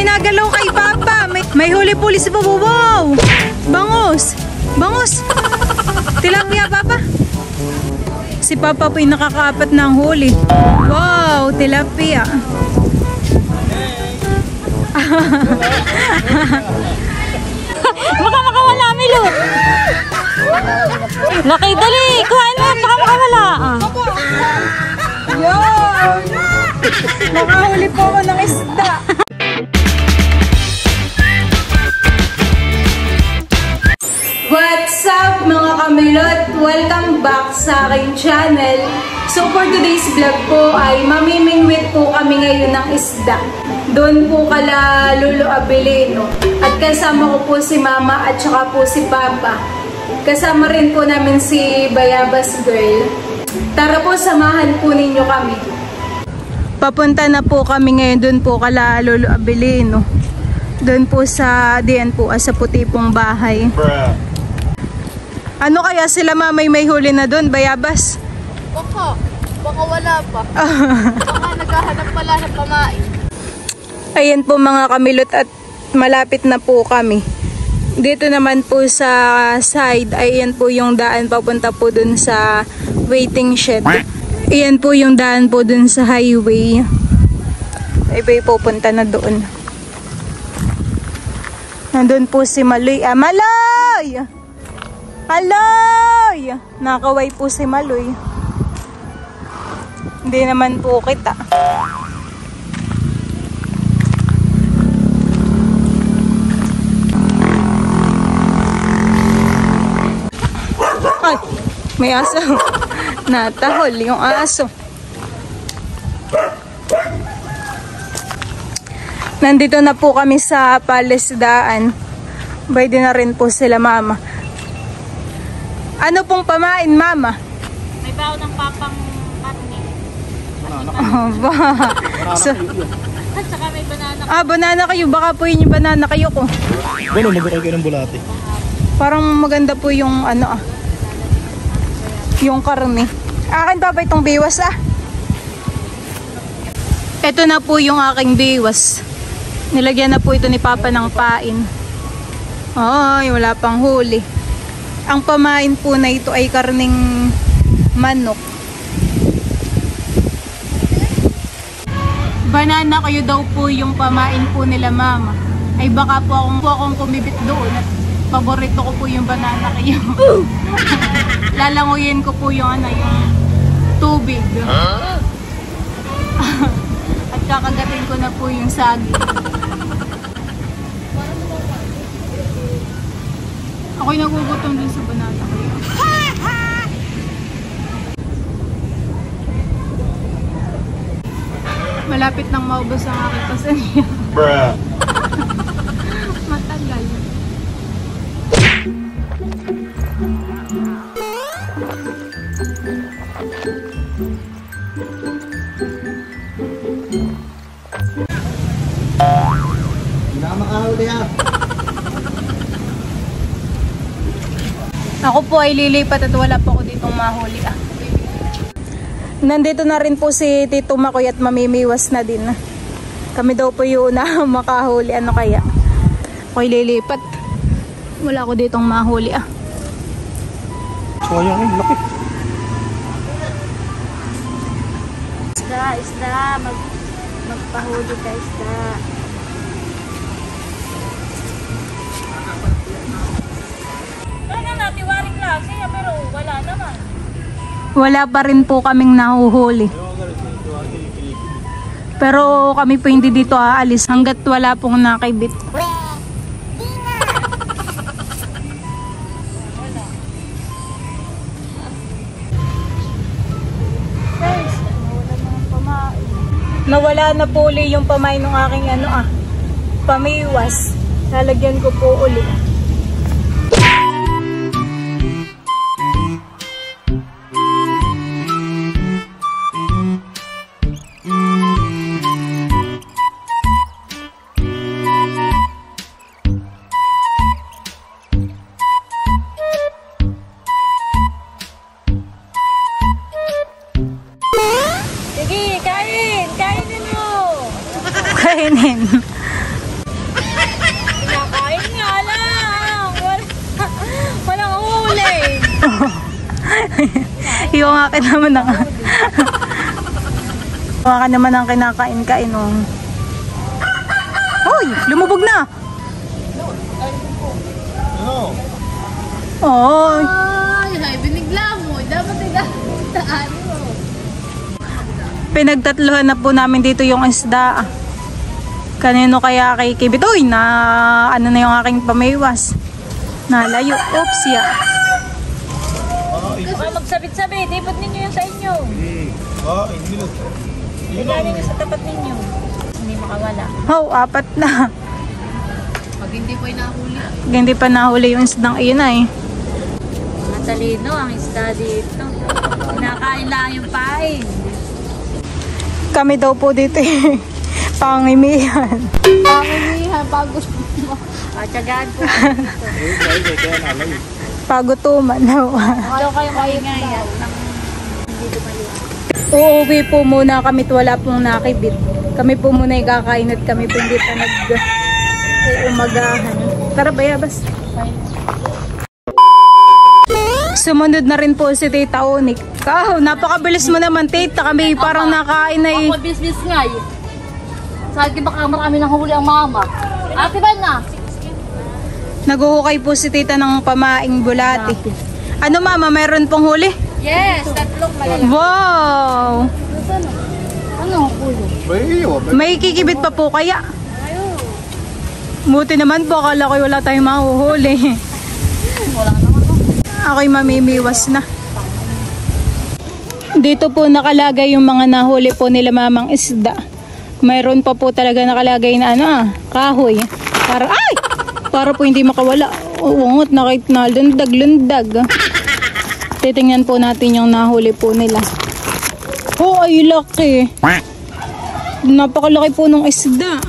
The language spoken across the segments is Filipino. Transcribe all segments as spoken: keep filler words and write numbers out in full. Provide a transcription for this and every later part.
ginagalaw kay Papa. May, may huli-puli si Papa. Wow! Bangus! Bangus! Tilapia, Papa. Si Papa po yung nakakaapat ng huli. Wow! Tilapia. Baka makawala, Milo. Laki, dali. Kuhain mo. Baka makawala. Ah. Yan! Nakahuli po ako ng isda. What's up mga kamilot? Welcome back sa aking channel. So for today's vlog po ay mamimingwit po kami ngayon ng isda. Doon po kala Lolo Abelino. At kasama ko po si Mama at saka po si Papa. Kasama rin po namin si Bayabas Girl. Tara po, samahan po ninyo kami. Papunta na po kami ngayon doon po kala Lolo Abelino. Doon po sa diyan po sa puti pong bahay. Bruh. Ano kaya sila mamay may huli na doon, Bayabas? Baka, baka wala pa. Baka naghahanap pala ng pamain. Ayan po mga kamilot at malapit na po kami. Dito naman po sa side, ayan po yung daan papunta po doon sa waiting shed. Ayan po yung daan po doon sa highway. Highway pupunta na doon. Nandun po si Maloy. Ah, Maloy! Maloy! Nakaway po si Maloy. Hindi naman po kita. Ay, may aso. Natahol yung aso. Nandito na po kami sa palesdaan. Pwede na rin po sila Mama. Ano pong pamain, Mama? May baon ng papang karne. Oh, ba? So, At saka may banana. ah, banana kayo. Baka po yun yung banana kayo ko. Bueno, mag-okay kayo ng bulate. Parang maganda po yung ano ah. Yung karne. Akin pa ba itong biwas ah? Ito na po yung aking biwas. Nilagyan na po ito ni Papa ng pain. Ay, wala pang huli. Ang pamain po na ito ay karning manok. Banana kayo daw po yung pamain po nila Mama. Ay baka po akong, po akong kumibit doon at paborito ko po yung banana kayo. Lalanguyin ko po yung ano, yung tubig. At kakagatin ko na po yung saging. Ako'y nagugutom din sa banana kayo. Malapit nang maubos ang aking pasaniya. Bruh. Matagal. Hindi na makahuli ha. Ako po ay lilipat at wala pa ako ditong mahuli ah. Nandito na rin po si Tito Makoy at mamimiwas na din. Kami daw po yung na makahuli. Ano kaya? Ako'y lilipat. Wala ako ditong mahuli ah. So ayun eh, laki. Isda, isda. Mag, magpahuli ka isda. Kaya natin waring klase pero wala naman. Wala pa rin po kaming nahuhuli. Pero kami po hindi dito aalis hanggat wala pong nakibit. Nawala na po uli yung pamay ng aking ano ah, pamiwas. Lalagyan ko po uli. Sige, kain! Kainin mo! Kainin. Yung akin naman ang... Yung akin naman ang kinakain-kain. Oh. Hoy! Lumubog na! Ano? Oh. Ay, ay, binigla mo. Dapat tigatan mo. Pinagtatluhan na po namin dito yung isda. Kanino kaya kay Kibit? Uy, na ano na yung aking pamiwas. Nalayo. Oops, ya. Baka magsabit-sabit, ipot ninyo yung sa inyo. Ah, hindi lang. Ilagay nyo sa tapat ninyo. Hindi makawala. Oh, apat na. Pag hindi pa inahuli. Pag hindi pa nahuli yung isdang iyon ay. Mga talino ang isda dito. Kinakain lang yung pain. Kami daw po dito eh. Pangimihan. Panginihan, bago mo. Patsagaan po. Pagutuman daw. Ito kayo maingay. Hindi dumaliwa. Uuwi po muna kami at wala pong nakibit. Kami po muna ikakain at kami po hindi pa nag-umagahan. Tara bayabas. Sumunod na rin po si Tita Onik. Kaho, napakabilis mo naman Tita. Kami parang nakain na eh. Ako bis-bis nga eh. Sabi baka marami nang huli ang mama. Ate ba na? Naguhukay po si Tita ng pamaing bulati. Ano mama, mayroon pong huli? Yes, tatlong malala. Wow! Ano? Ano huli? May iyo. May kikibit pa po kaya? Buti naman po, akala ko wala tayong mahuhuli. Wala naman ako. Ako'y mamimiwas na. Dito po nakalagay yung mga nahuli po nila mamang isda. Mayroon pa po talaga nakalagay na ano ah, kahoy. Para, ay! Para po hindi makawala. Uungot, nakit na lundag-lundag. Titingnan po natin yung nahuli po nila. Oh, ay laki. Napakalaki po ng isda.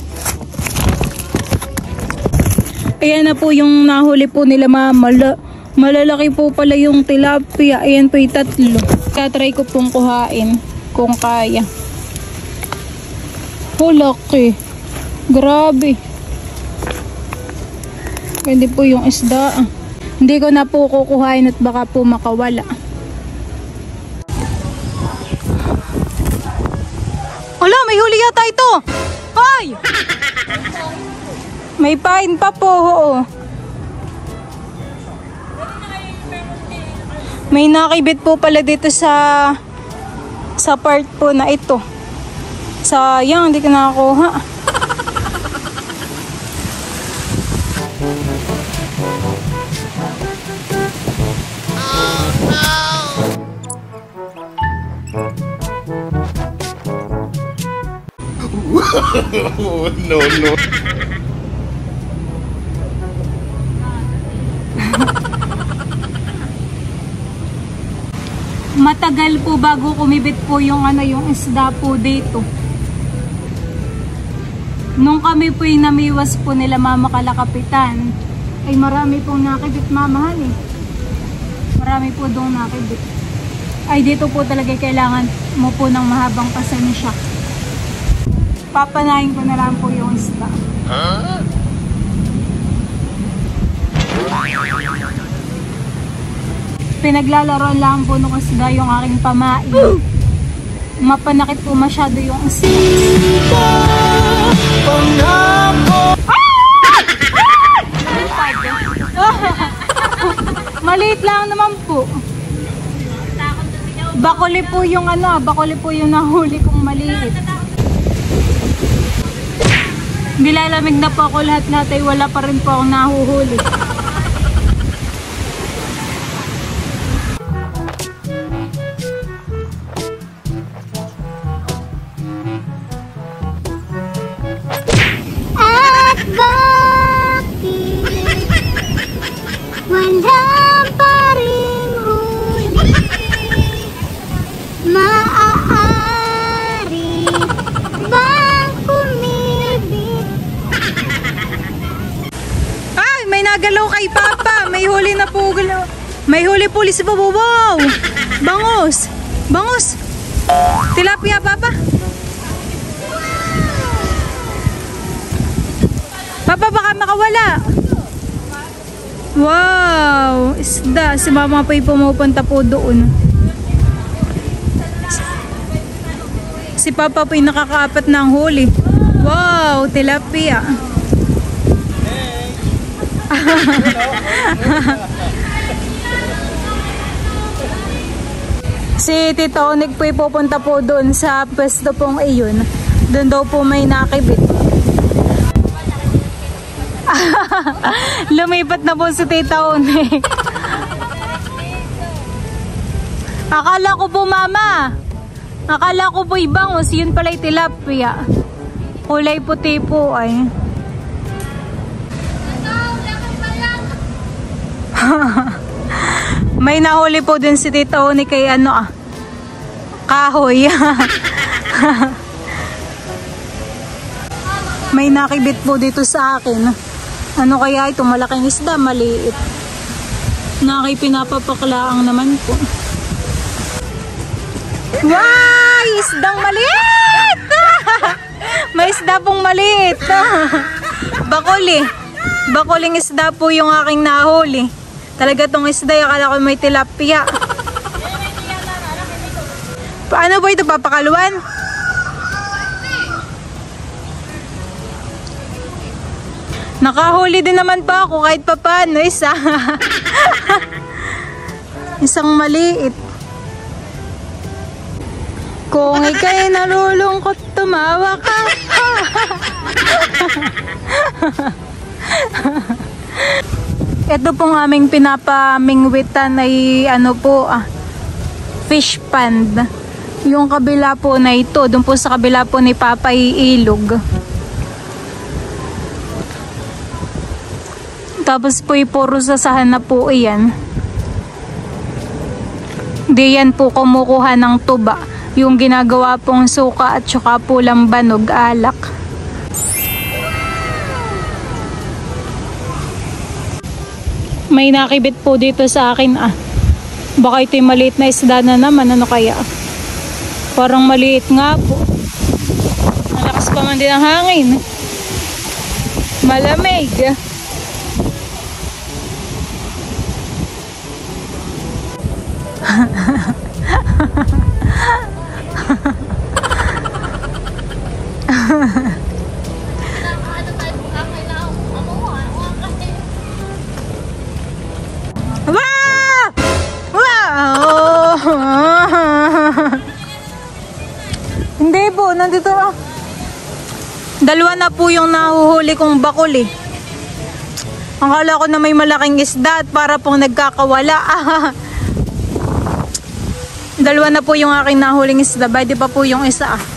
Ayan na po yung nahuli po nila mama. Malalaki po pala yung tilapia. Ayan po yung tatlo. Tatry ko pong kuhain kung kaya. Oh, laki. Grabe. Pwede po yung isda. Hindi ko na po kukuhain at baka po makawala. Wala, may huli yata ito. Ay! May pain pa po, oo. May nakibit po pala dito sa sa part po na ito. Sayang, hindi ko nakakuha. Oh, no, no. Matagal po bago kumibit po yung ano yung isda po dito. Nung kami po yung namiwas po nila mama kalakapitan, ay marami pong nakibit mamahan eh. Marami po doong nakibit. Ay dito po talaga kailangan mo po ng mahabang pasensya. Papanahin ko na lang po yung isda. Huh? Pinaglalaroan lang po nung isda yung aking pamain. Mapanakit po masyado yung isda. Maliit lang naman po. Bakuli po yung ano, bakuli po yung nahuli kong maliit. Nilalamig na po ako lahat-lahat ay wala pa rin po akong nahuhuli. At bakit wala pa rin huli? Maaari bang kumibit? Ay, may nagalaw kay Papa. May huli na po. May huli po si Papa. Wow! Bangus! Bangus! Tilapia, Papa. Papa, baka makawala. Wow! isda. Si mama po'y pumupunta po doon. Si papa po'y nakakaapat ng huli. Wow, tilapia. Si Tita Onik po'y pupunta po doon sa pwesto pong iyon. Doon daw po may nakibit. Lumipat na po si Tita Onik. Akala ko po mama. Akala ko po ibangos. Yun pala'y tilapia. Kulay puti po ay. May nahuli po din si Tita Onik kay ano ah. Kahoy. May nakibit po dito sa akin. Ano kaya ito? Malaking isda, maliit. Nakay pinapapaklaang naman po. Wow! Isdang maliit! May isda pong maliit. Bakuli. Bakuling isda po yung aking nahuli. Talaga tong isda, akala ko may tilapia. Paano ba ito papakaluan? Nakahuli din naman pa ako kahit pa paano isa. Isang maliit. Kung ika'y nalulungkot, tumawa ka. Ito pong aming pinapamingwitan ay ano po ah, fish pond. Yung kabila po na ito, doon po sa kabila po ni Papa ilog. Tapos po puro sasahan na po iyan. Di yan po kumukuha ng tuba. Yung ginagawa pong suka at saka po lambanog alak. May nakibit po dito sa akin ah. Baka ito'y maliit na isda na naman. Ano kaya? Parang maliit nga po. Malakas pa man din ang hangin. Malamig. Wow! Wow! Hindi po, nandito ah. Dalawa na po yung nahuhuli kong bakuli. Akala ko na may malaking isda at para pong nagkakawala. Dalawa na po yung aking nahuling isda. Pwede pa po yung isa ah.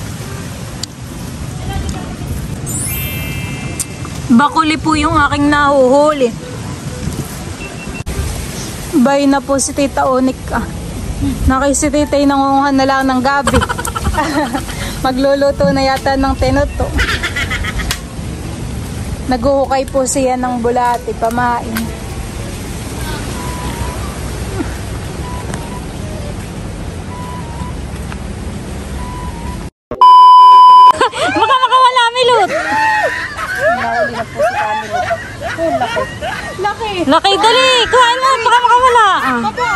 Bakuli po yung aking nahuhuli. Bay na po si Tita Onik ah. Nakay si Tita ay nangunguhan na lang ng gabi. Magluluto na yata ng tinoto. Naguhukay po siya ng bulati, pamain. Baka makawala, Milot! Nahuli na po si Camilo. Oh, laki. Laki! Laki, dali! Kuhain mo, baka makawala. Papa!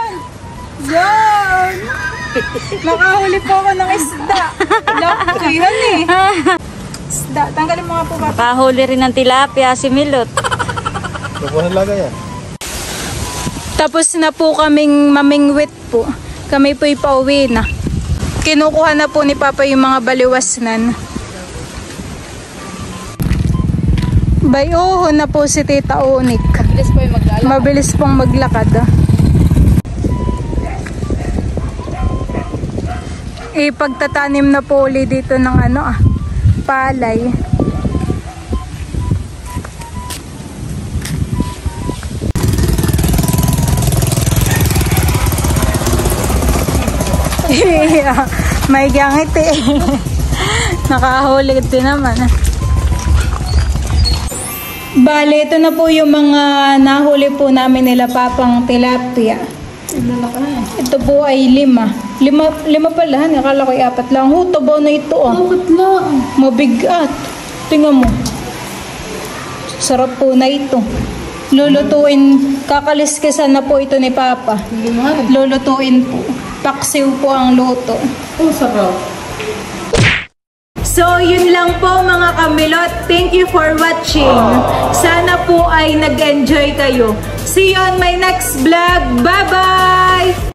Yan! Nakahuli po ako ng isda. Laki, yan eh. Isda. Tanggalin mo nga po ba? Nakahuli rin ng tilapia si Milot. Kukuha lang yan. Tapos na po kaming mamingwit po. Kami po ipauwi na. Kinukuha na po ni Papa yung mga baliwasnan. Bayuho na po si Tita Onik. Mabilis po yung maglalakad. Mabilis pong maglakad. Ipagtatanim na po ulit dito ng ano ah, palay. May gangit eh. Nakahuli din naman. Bale, ito na po yung mga nahuli po namin nila Papang tilapia. Ito po ay lima. Lima, lima pala. Nakala ko ay apat lang. Oh, taba na ito ah. Apat lang. Mabigat. Tingnan mo. Sarap po na ito. Lulutuin, kakaliskisan na po ito ni Papa. Lulutuin po. Paksiw po ang luto. Oh, sarap. So, yun lang po mga kamilot. Thank you for watching. Sana po ay nag-enjoy kayo. See you on my next vlog. Bye-bye!